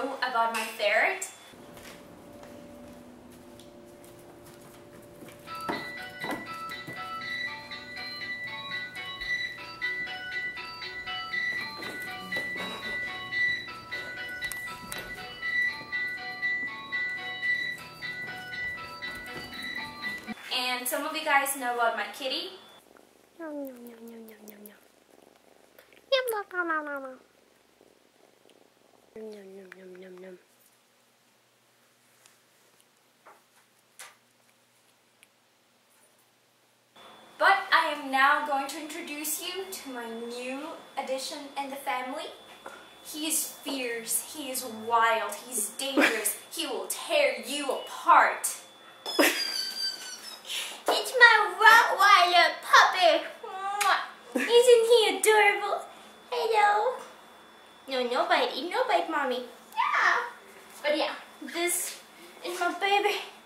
know about my ferret? And some of you guys know about my kitty. Nom, nom, nom, nom, nom, nom, nom. Yum, nom, nom, nom, nom, nom. Nom, nom, nom, nom, nom. But I am now going to introduce you to my new addition in the family. He is fierce, he is wild, he's dangerous, he will tear you apart. It's my rottweiler puppy. Isn't he adorable? Hello. No bite, mommy. Yeah. But yeah, this is my baby.